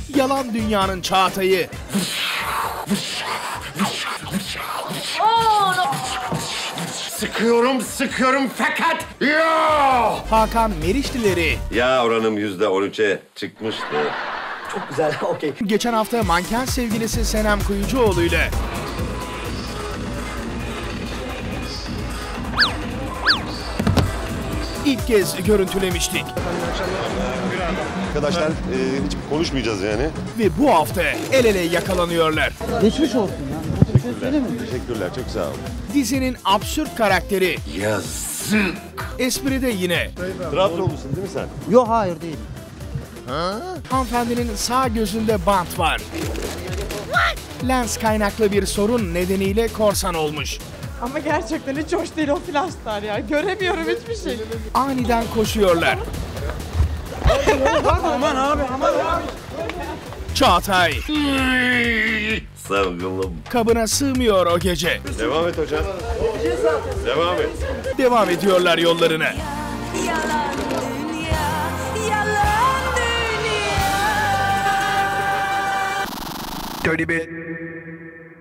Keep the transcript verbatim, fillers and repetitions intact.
Yalan Dünya'nın Çağatay'ı. Sıkıyorum, sıkıyorum fakat yo! Hakan Meriçlileri. Ya oranım yüzde on üçe çıkmıştı. Çok güzel, okey. Geçen hafta manken sevgilisi Senem Kuyucuoğlu ile ilk kez görüntülemiştik. Arkadaşlar e, hiç konuşmayacağız yani. Ve bu hafta el ele yakalanıyorlar. Geçmiş olsun ya. Öyle mi? Teşekkürler, çok sağ olun. Dizinin absürt karakteri. Yazık. Espri de yine. Trabzonlusun değil mi sen? Yok, hayır değil. Hanımefendinin sağ gözünde bant var. Lens kaynaklı bir sorun nedeniyle korsan olmuş. Ama gerçekten hiç hoş değil o flaşlar ya. Göremiyorum hiçbir şey. Aniden koşuyorlar. Aman abi, aman abi. Çağatay Sevgilim. kabına sığmıyor o gece. Devam et hocam. Devam et. Devam ediyorlar yollarına. Yalan dünya, yalan dünya. Dirty bit.